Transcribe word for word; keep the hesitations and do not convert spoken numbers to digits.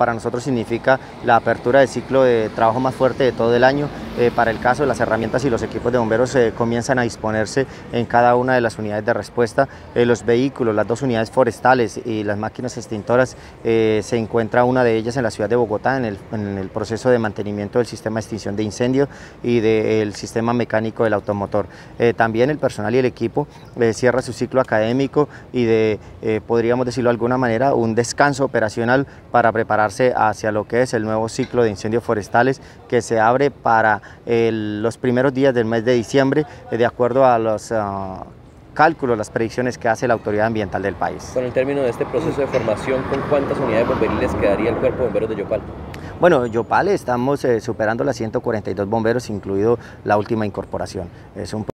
para nosotros significa la apertura del ciclo de trabajo más fuerte de todo el año. Eh, para el caso de las herramientas y los equipos de bomberos eh, comienzan a disponerse en cada una de las unidades de respuesta. Eh, los vehículos, las dos unidades forestales y las máquinas extintoras, eh, se encuentra una de ellas en la ciudad de Bogotá en el, en el proceso de mantenimiento del sistema de extinción de incendios y del sistema mecánico del automotor. Eh, también el personal y el equipo eh, cierra su ciclo académico y de, eh, podríamos decirlo de alguna manera, un descanso operacional para prepararse hacia lo que es el nuevo ciclo de incendios forestales que se abre para el, los primeros días del mes de diciembre, eh, de acuerdo a los uh, cálculos, las predicciones que hace la autoridad ambiental del país. Con el término de este proceso de formación, ¿con cuántas unidades bomberiles quedaría el Cuerpo de Bomberos de Yopal? Bueno, Yopal estamos eh, superando las ciento cuarenta y dos bomberos, incluido la última incorporación. Es un